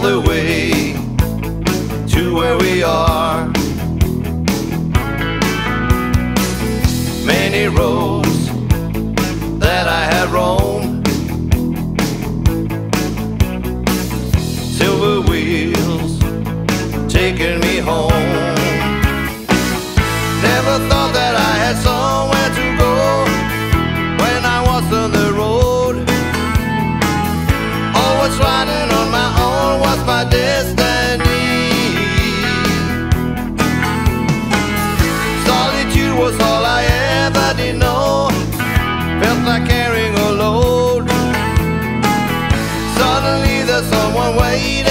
the way to where we are. Many roads that I had roamed, silver wheels taking me home. Never thought that I had somewhere to go when I was on the road. Always riding on my own was my destiny. Solitude was all I ever did know. Felt like carrying a load. Suddenly there's someone waiting